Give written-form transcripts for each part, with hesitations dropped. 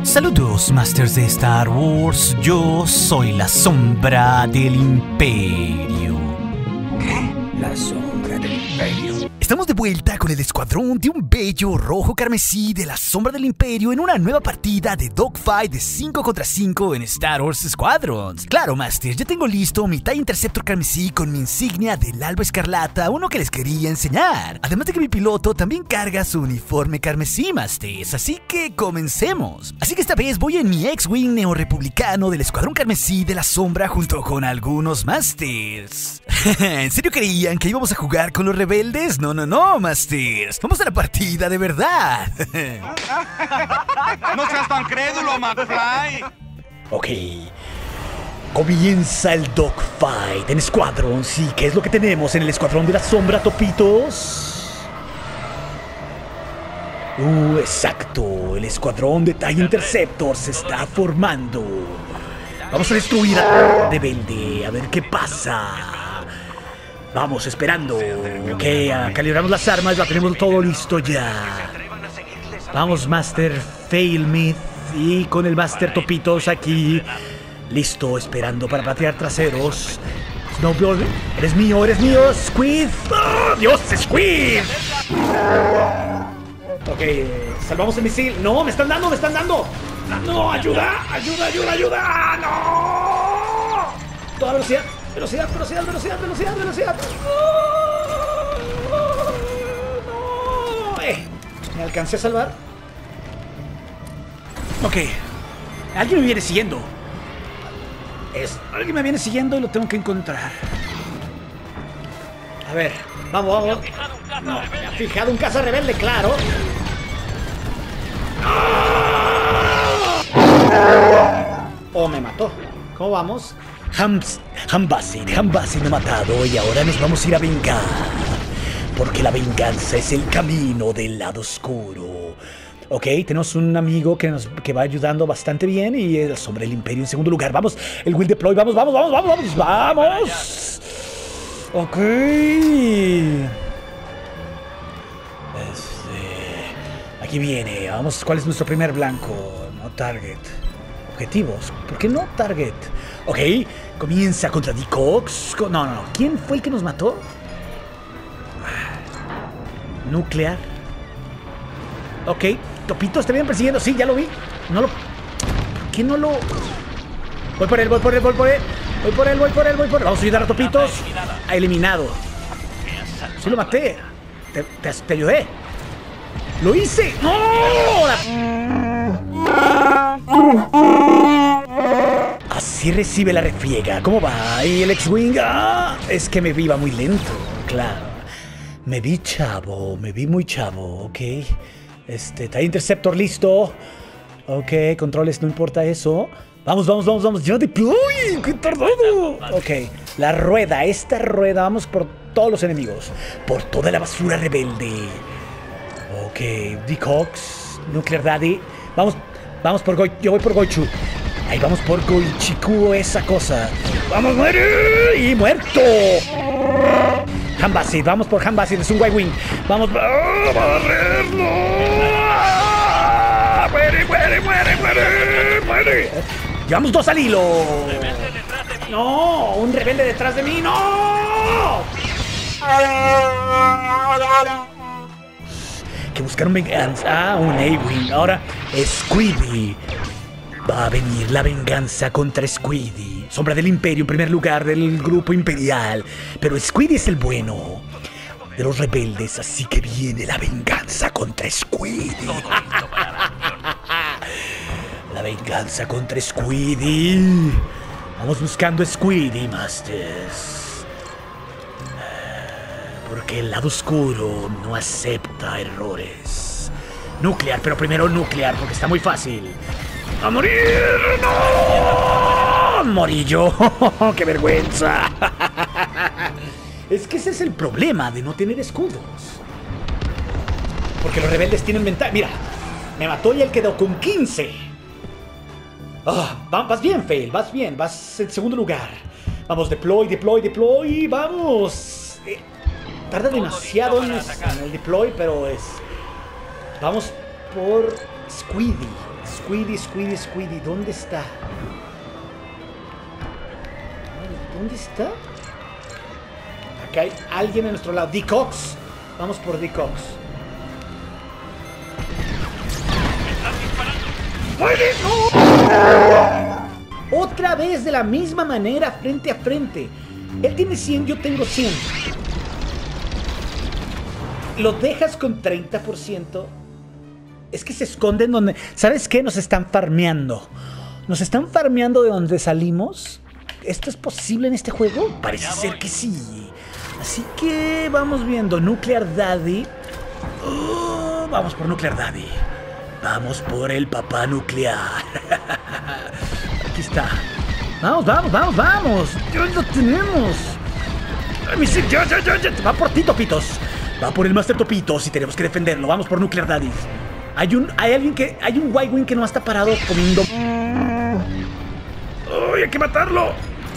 Saludos, Masters de Star Wars. Yo soy la sombra del Imperio. ¿Qué? La sombra del Imperio. Estamos de vuelta con el escuadrón de un bello rojo carmesí de la sombra del Imperio en una nueva partida de Dogfight de 5 contra 5 en Star Wars Squadrons. Claro, Masters, ya tengo listo mi TIE Interceptor carmesí con mi insignia del Alba Escarlata, uno que les quería enseñar. Además de que mi piloto también carga su uniforme carmesí, Masters, así que comencemos. Así que esta vez voy en mi X-Wing neorepublicano del escuadrón carmesí de la sombra junto con algunos Masters. ¿En serio creían que íbamos a jugar con los rebeldes? No, Masters. Vamos a la partida de verdad. No seas tan crédulo, McFly. Ok. Comienza el Dogfight en Squadron. Sí, ¿qué es lo que tenemos en el escuadrón de la sombra, topitos? Exacto. El escuadrón de TIE Interceptor se está formando. Vamos a destruir a rebelde. A ver qué pasa. Vamos, esperando. Ok, calibramos las armas, ya tenemos todo listo ya. Vamos, Master Failmith. Y con el Master Topitos aquí. Listo, esperando para patear traseros. Snowball, eres mío, Squid. ¡Oh, Dios, Squid! Ok, salvamos el misil. No, me están dando. No, ayuda. No. Toda velocidad. Velocidad. No. ¿Me alcancé a salvar? Ok. Alguien me viene siguiendo. Alguien me viene siguiendo y lo tengo que encontrar. A ver, vamos. No, me ha fijado un caza rebelde, claro. Oh, me mató. ¿Cómo vamos? Hambasid me ha matado y ahora nos vamos a ir a vengar. Porque la venganza es el camino del lado oscuro. Ok, tenemos un amigo que va ayudando bastante bien y el sombra del Imperio en segundo lugar. Vamos, el Will Deploy, vamos. Ok. Aquí viene, vamos, ¿cuál es nuestro primer blanco? No target. Objetivos, ¿por qué no target? Ok, comienza contra D-Cox. No, ¿quién fue el que nos mató? Nuclear. Ok, Topitos, te vienen persiguiendo. Sí, ya lo vi. No lo... ¿Por qué no lo...? Voy por él. Vamos a ayudar a Topitos. Ha eliminado. Sí lo maté. Te ayudé. ¡Lo hice! ¡No! Así recibe la refriega. ¿Cómo va? ¿Y el X-Wing? Es que me vi, iba muy lento. Claro. Me vi muy chavo, ok. TIE Interceptor listo. Ok, controles, no importa eso. Vamos. ¡Ya deploy! ¡Qué tardado! Ok, esta rueda, vamos por todos los enemigos. Por toda la basura rebelde. Ok, D-Cox, Nuclear Daddy. Vamos por Goichu. Yo voy por Goichu. Ahí vamos por Goichiku, esa cosa. ¡Vamos, muere! ¡Y muerto! Hambasid, vamos por Hambasid, es un Y-Wing. Vamos a barrerlo. ¡Muere! Llevamos 2 al hilo. No, un rebelde detrás de mí, no. Que buscar un venganza, un A-Wing. Ahora, Squiddy. Va a venir la venganza contra Squiddy. Sombra del Imperio en primer lugar del grupo imperial. Pero Squiddy es el bueno de los rebeldes, así que viene la venganza contra Squiddy. La venganza contra Squiddy. Vamos buscando a Squiddy, Masters. Porque el lado oscuro no acepta errores. Nuclear, pero primero nuclear, porque está muy fácil. ¡A morir! ¡No! ¡Morí yo! ¡Qué vergüenza! Es que ese es el problema de no tener escudos. Porque los rebeldes tienen ventaja. Mira, me mató y él quedó con 15. Vas bien, Fail, vas bien. Vas en segundo lugar. Vamos, deploy. ¡Vamos! Tarda demasiado en el deploy, pero es... Vamos por Squiddy. Squiddy, ¿dónde está? ¿Dónde está? Acá hay alguien a nuestro lado. D-Cox. Vamos por D-Cox. ¡No! Otra vez de la misma manera, frente a frente. Él tiene 100, yo tengo 100. Lo dejas con 30%. Es que se esconden donde... ¿Sabes qué? Nos están farmeando. Nos están farmeando de donde salimos. ¿Esto es posible en este juego? Parece ser que sí. Así que vamos viendo. Nuclear Daddy. Vamos por Nuclear Daddy. Vamos por el papá nuclear. Aquí está. Vamos. Ya lo tenemos. Ya. Va por ti, Topitos. Va por el Master Topitos y tenemos que defenderlo. Vamos por Nuclear Daddy. Hay un White Wing que no está parado comiendo. ¡Uy, hay que matarlo!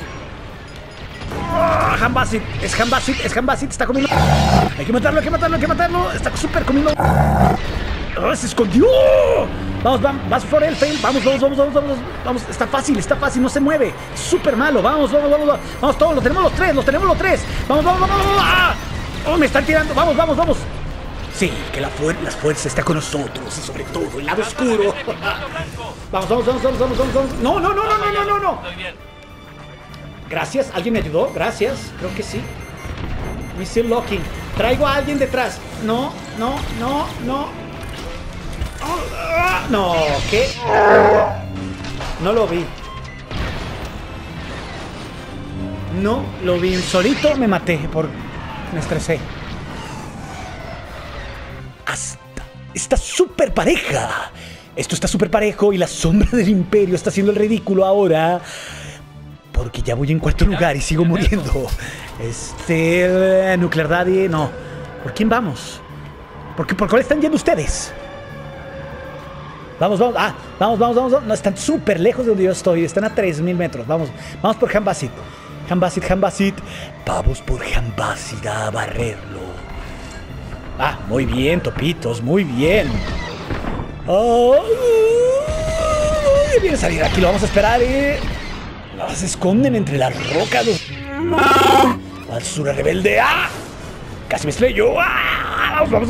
Hambasit, es Hambasit, está comiendo. Hay que matarlo. Está súper comiendo. Se escondió. Vamos por él, Fail. Vamos. Está fácil, no se mueve. Súper malo. Vamos todos, los tenemos los tres. Vamos. Me están tirando. Vamos. Sí, que la fuerza está con nosotros y sobre todo el lado oscuro. Vamos. No. Gracias, ¿alguien me ayudó? Gracias, creo que sí. Missile locking. Traigo a alguien detrás. No, ¿qué? No lo vi. Solito me maté me estresé. Está súper pareja. Esto está súper parejo y la sombra del imperio está haciendo el ridículo ahora. Porque ya voy en cuarto lugar y sigo muriendo. Nuclear Daddy, no. ¿Por quién vamos? ¿Por cuál están yendo ustedes? Vamos. Vamos. No, están súper lejos de donde yo estoy. Están a 3000 metros. Vamos por Hambasit. Vamos por Hambasit a barrerlo. Muy bien, Topitos, muy bien. Viene a salir aquí, lo vamos a esperar, Se esconden entre las rocas. Basura rebelde. Casi me estrello. Vamos.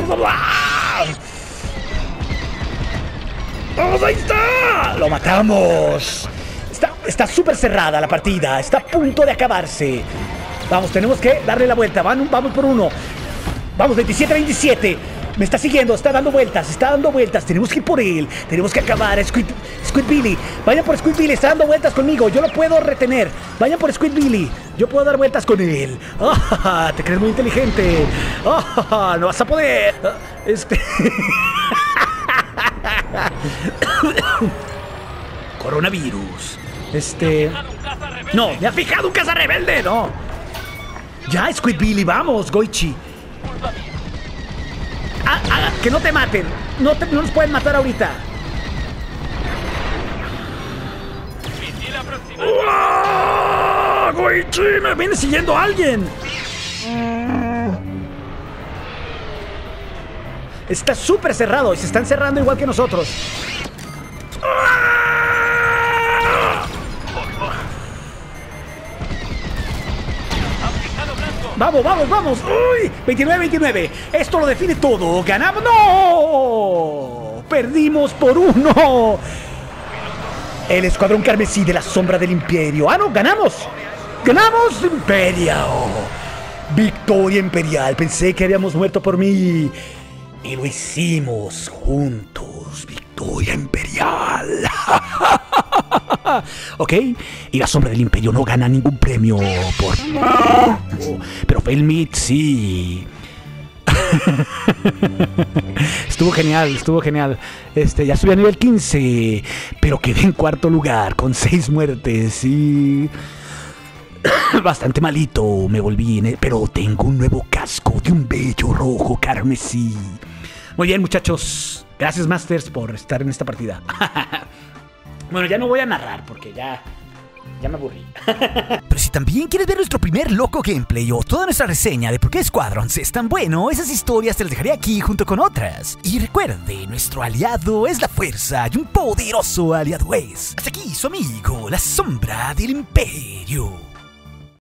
Vamos, ahí está. Lo matamos. Está súper cerrada la partida. Está a punto de acabarse. Vamos, tenemos que darle la vuelta. Vamos por uno. Vamos, 27. Me está siguiendo, está dando vueltas. Tenemos que ir por él. Tenemos que acabar a Squid Billy. Vayan por Squid Billy, está dando vueltas conmigo. Yo lo puedo retener. Vayan por Squid Billy. Yo puedo dar vueltas con él. Te crees muy inteligente. No vas a poder. Coronavirus. No, me ha fijado un caza rebelde, no. Ya, Squid Billy, vamos, Goichi. Que no te maten. No nos pueden matar ahorita. Goichi, me viene siguiendo alguien. Está súper cerrado y se están cerrando igual que nosotros. Vamos. Uy, 29. Esto lo define todo. Ganamos. ¡No! Perdimos por 1. El escuadrón carmesí de la sombra del imperio. No, ganamos. Ganamos, Imperio. Victoria imperial. Pensé que habíamos muerto por mí. Y lo hicimos juntos. Victoria imperial. Ok, y la sombra del imperio no gana ningún premio por... Pero Failmeat sí. Estuvo genial. Ya subí a nivel 15, pero quedé en cuarto lugar con 6 muertes y... Bastante malito me volví, pero tengo un nuevo casco de un bello rojo carmesí. Muy bien, muchachos. Gracias, Masters, por estar en esta partida. Bueno, ya no voy a narrar porque ya me aburrí. Pero si también quieres ver nuestro primer loco gameplay o toda nuestra reseña de por qué Squadrons es tan bueno, esas historias te las dejaré aquí junto con otras. Y recuerde, nuestro aliado es la fuerza y un poderoso aliado es. Hasta aquí su amigo, la sombra del imperio.